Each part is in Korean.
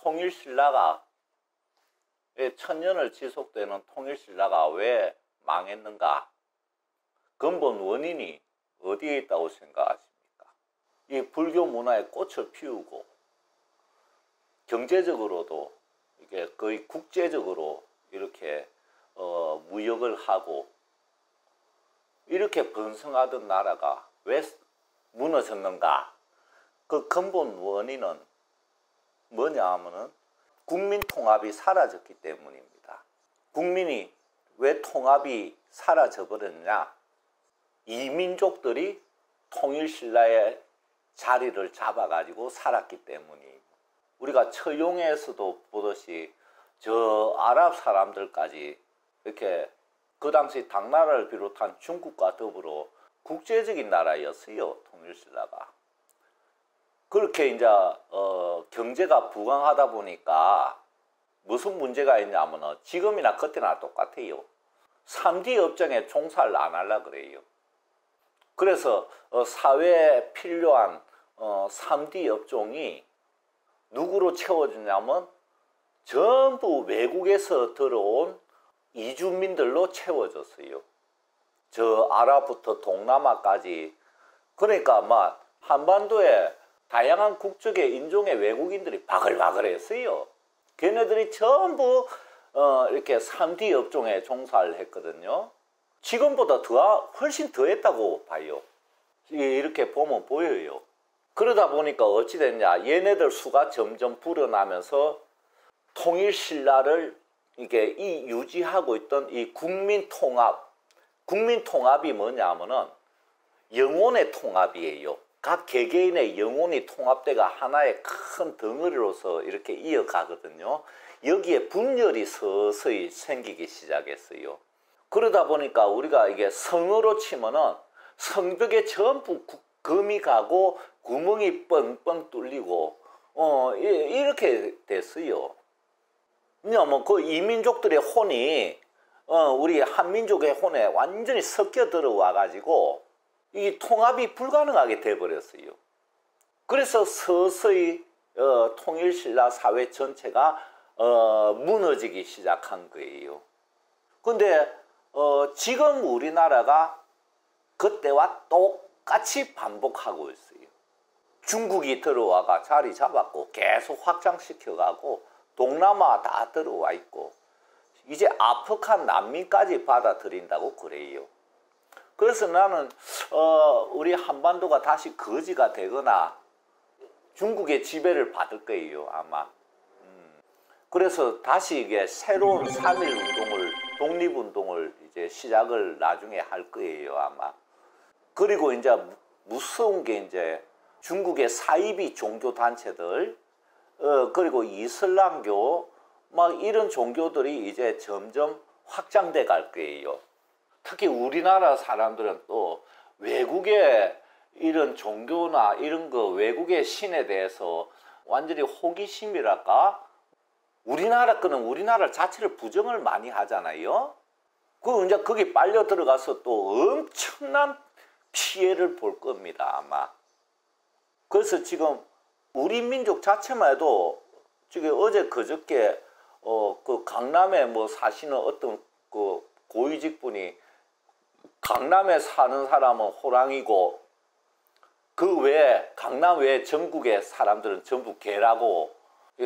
통일신라가 천년을 지속되는 통일신라가 왜 망했는가? 근본 원인이 어디에 있다고 생각하십니까? 이 불교 문화에 꽃을 피우고 경제적으로도 이게 거의 국제적으로 이렇게 무역을 하고 이렇게 번성하던 나라가 왜 무너졌는가? 그 근본 원인은 뭐냐 하면은 국민 통합이 사라졌기 때문입니다. 국민이 왜 통합이 사라져 버렸냐? 이민족들이 통일신라의 자리를 잡아가지고 살았기 때문이에요. 우리가 처용에서도 보듯이 저 아랍 사람들까지 이렇게 그 당시 당나라를 비롯한 중국과 더불어 국제적인 나라였어요. 통일신라가. 그렇게 이제 경제가 부강하다 보니까 무슨 문제가 있냐면 지금이나 그때나 똑같아요. 3D 업종에 종사를 안 하려고 그래요. 그래서 사회에 필요한 3D 업종이 누구로 채워지냐면 전부 외국에서 들어온 이주민들로 채워졌어요. 저 아랍부터 동남아까지. 그러니까 막 한반도에 다양한 국적의 인종의 외국인들이 바글바글했어요. 걔네들이 전부 이렇게 3D 업종에 종사를 했거든요. 지금보다 훨씬 더 했다고 봐요. 이렇게 보면 보여요. 그러다 보니까 어찌 됐냐? 얘네들 수가 점점 불어나면서 통일신라를 이게 유지하고 있던 이 국민 통합이 뭐냐면은 영혼의 통합이에요. 각 개개인의 영혼이 통합돼가 하나의 큰 덩어리로서 이렇게 이어가거든요. 여기에 분열이 서서히 생기기 시작했어요. 그러다 보니까 우리가 이게 성으로 치면은 성벽에 전부 금이 가고 구멍이 뻥뻥 뚫리고 이렇게 됐어요. 왜냐면 그 이민족들의 혼이 우리 한민족의 혼에 완전히 섞여 들어와 가지고 이 통합이 불가능하게 돼버렸어요. 그래서 서서히 통일신라 사회 전체가 무너지기 시작한 거예요. 근데 지금 우리나라가 그때와 똑같이 반복하고 있어요. 중국이 들어와가 자리 잡았고 계속 확장시켜가고 동남아 다 들어와 있고 이제 아프간 난민까지 받아들인다고 그래요. 그래서 나는 우리 한반도가 다시 거지가 되거나 중국의 지배를 받을 거예요, 아마. 그래서 다시 이게 새로운 3.1 운동을, 독립운동을 이제 시작을 나중에 할 거예요, 아마. 그리고 이제 무서운 게 이제 중국의 사이비 종교 단체들, 그리고 이슬람교, 막 이런 종교들이 이제 점점 확장돼 갈 거예요. 특히 우리나라 사람들은 또 외국의 이런 종교나 이런 거 외국의 신에 대해서 완전히 호기심이랄까? 우리나라 거는 우리나라 자체를 부정을 많이 하잖아요. 그 이제 거기 빨려 들어가서 또 엄청난 피해를 볼 겁니다, 아마. 그래서 지금 우리 민족 자체만 해도 지금 어제 그저께 그 강남에 뭐 사시는 어떤 그 고위직 분이 강남에 사는 사람은 호랑이고 그 외에 강남 외에 전국의 사람들은 전부 개라고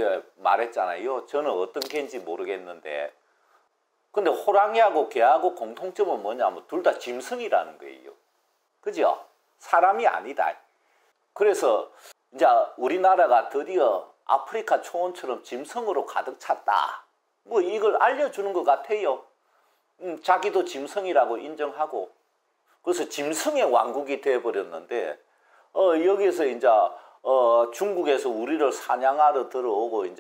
말했잖아요. 저는 어떤 개인지 모르겠는데 근데 호랑이하고 개하고 공통점은 뭐냐면 둘 다 짐승이라는 거예요. 그죠? 사람이 아니다. 그래서 이제 우리나라가 드디어 아프리카 초원처럼 짐승으로 가득 찼다. 뭐 이걸 알려주는 것 같아요. 자기도 짐승이라고 인정하고 그래서 짐승의 왕국이 되어버렸는데 여기서 이제 중국에서 우리를 사냥하러 들어오고 이제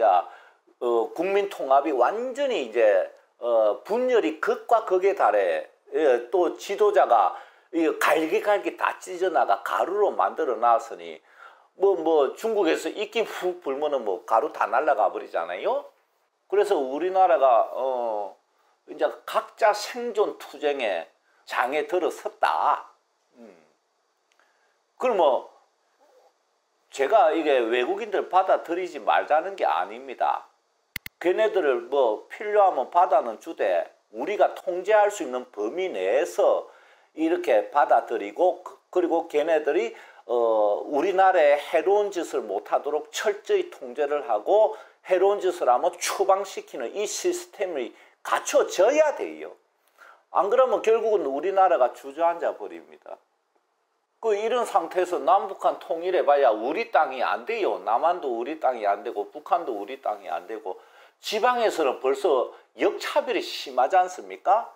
국민 통합이 완전히 이제 분열이 극과 극에 달해. 또 지도자가 갈기갈기 다 찢어나가 가루로 만들어 놨으니 뭐 중국에서 입김 훅 불면은 뭐 가루 다 날아가 버리잖아요. 그래서 우리나라가 이제 각자 생존 투쟁에 장에 들어섰다. 그럼 제가 이게 외국인들 받아들이지 말자는 게 아닙니다. 걔네들을 뭐 필요하면 받아는 주되 우리가 통제할 수 있는 범위 내에서 이렇게 받아들이고, 그리고 걔네들이 우리나라에 해로운 짓을 못하도록 철저히 통제를 하고 해로운 짓을 하면 추방시키는 이 시스템이 갖춰져야 돼요. 안 그러면 결국은 우리나라가 주저앉아 버립니다. 이런 상태에서 남북한 통일해봐야 우리 땅이 안 돼요. 남한도 우리 땅이 안 되고 북한도 우리 땅이 안 되고, 지방에서는 벌써 역차별이 심하지 않습니까?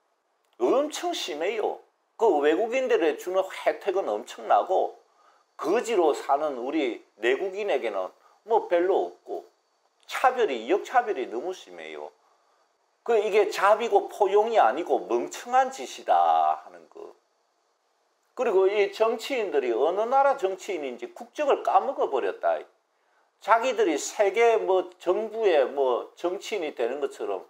엄청 심해요. 외국인들에 주는 혜택은 엄청나고 거지로 사는 우리 내국인에게는 뭐 별로 없고, 역차별이 너무 심해요. 이게 자비고 포용이 아니고 멍청한 짓이다 하는 거. 그리고 이 정치인들이 어느 나라 정치인인지 국적을 까먹어 버렸다. 자기들이 세계 정부의 정치인이 되는 것처럼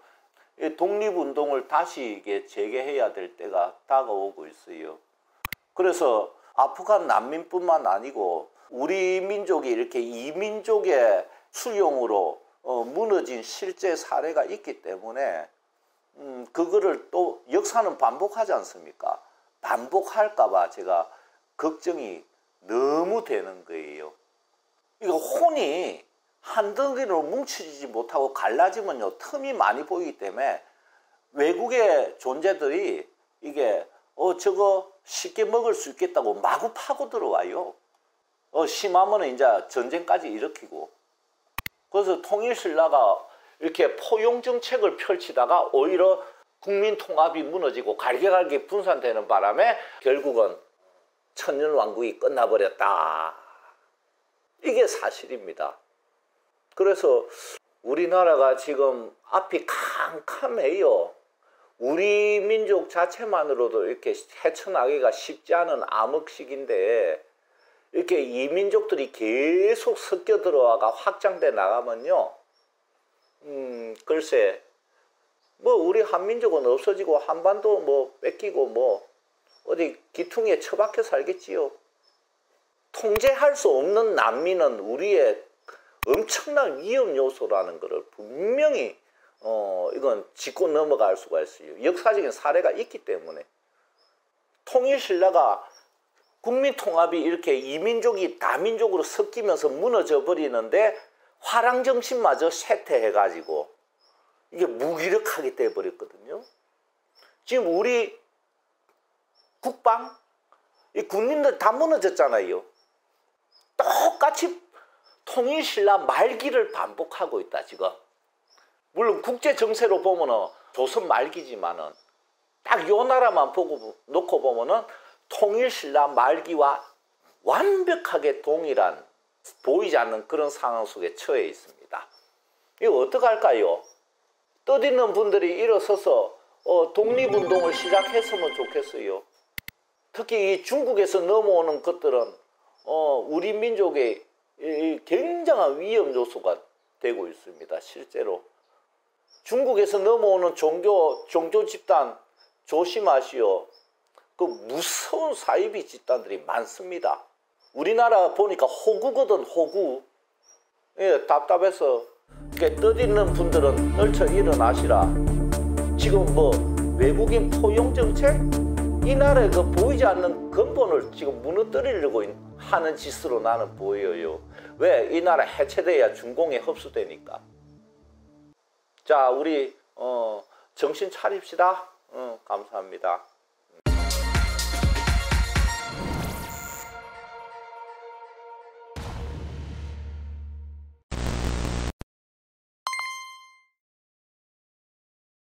독립운동을 다시 이게 재개해야 될 때가 다가오고 있어요. 그래서 아프간 난민뿐만 아니고 우리 민족이 이렇게 이민족의 수용으로 무너진 실제 사례가 있기 때문에 그거를 또 역사는 반복하지 않습니까? 반복할까봐 제가 걱정이 너무 되는 거예요. 이거 혼이 한 덩이로 뭉치지 못하고 갈라지면요, 틈이 많이 보이기 때문에 외국의 존재들이 이게 저거 쉽게 먹을 수 있겠다고 마구 파고 들어와요. 심하면 이제 전쟁까지 일으키고. 그래서 통일신라가 이렇게 포용 정책을 펼치다가 오히려 국민 통합이 무너지고 갈게갈게 분산되는 바람에 결국은 천년왕국이 끝나버렸다. 이게 사실입니다. 그래서 우리나라가 지금 앞이 캄캄해요. 우리 민족 자체만으로도 이렇게 헤쳐나가기가 쉽지 않은 암흑시기인데, 이렇게 이민족들이 계속 섞여 들어와가 확장돼 나가면요, 글쎄, 우리 한민족은 없어지고 한반도 뺏기고 어디 기퉁에 처박혀 살겠지요. 통제할 수 없는 난민은 우리의 엄청난 위험 요소라는 것을 분명히 이건 짚고 넘어갈 수가 있어요. 역사적인 사례가 있기 때문에. 통일신라가 국민 통합이 이렇게 이민족이 다민족으로 섞이면서 무너져 버리는데 화랑정신마저 쇠퇴해가지고 이게 무기력하게 돼버렸거든요. 지금 우리 국방, 이 군인들 다 무너졌잖아요. 똑같이 통일신라 말기를 반복하고 있다 지금. 물론 국제 정세로 보면은 조선 말기지만은 딱 요 나라만 놓고 보면은 통일신라 말기와 완벽하게 동일한, 보이지 않는 그런 상황 속에 처해 있습니다. 이거 어떡할까요? 떠드는 분들이 일어서서 독립운동을 시작했으면 좋겠어요. 특히 이 중국에서 넘어오는 것들은 우리 민족의 굉장한 위험 요소가 되고 있습니다. 실제로 중국에서 넘어오는 종교 집단 조심하시오. 그 무서운 사이비 집단들이 많습니다. 우리나라 보니까 호구거든, 호구. 예, 답답해서 떠드는 분들은 떨쳐 일어나시라. 지금 외국인 포용 정책? 이 나라의 그 보이지 않는 근본을 지금 무너뜨리려고 하는 짓으로 나는 보여요. 왜? 이 나라 해체돼야 중공에 흡수되니까. 자, 우리 정신 차립시다. 감사합니다.